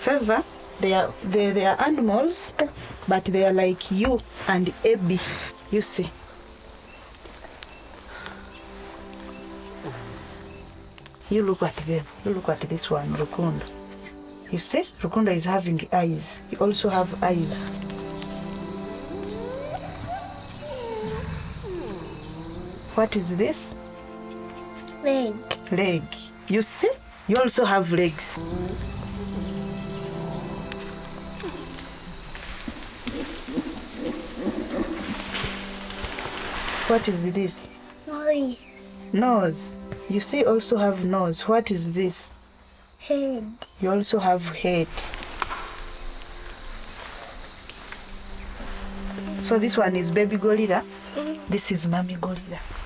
Favor, they are animals, but they are like you and Abby. You see. You look at them. You look at this one, Rukunda. You see, Rukunda is having eyes. You also have eyes. What is this? Leg. Leg. You see? You also have legs. What is this? Nose. Nose. You see, also have nose. What is this? Head. You also have head. So this one is baby gorilla. This is mommy gorilla.